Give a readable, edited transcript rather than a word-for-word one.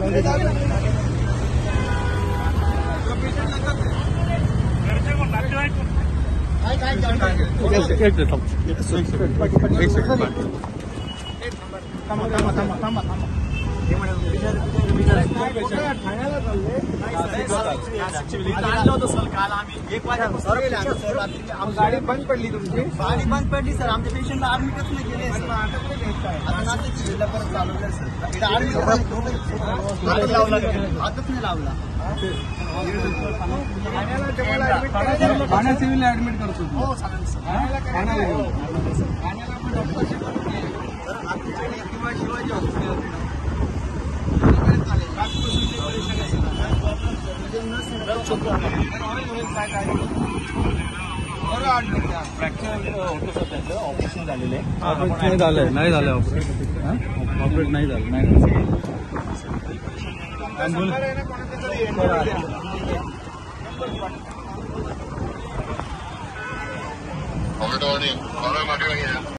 गाडी बंद पडली तुमची गाडी बंद पडली सर आमच्या पेशंटला ऍडमिटच नाही केले परत चालवलं सर हातच नाही लावला ठाण्याला सिव्हिल ऍडमिट करतो हो चालेल सर ठाण्याला किंवा शिवाजी हॉस्पिटल ऑपरेशन झालेलं आहे नाही झालं ऑपरेट नाही झालं नाही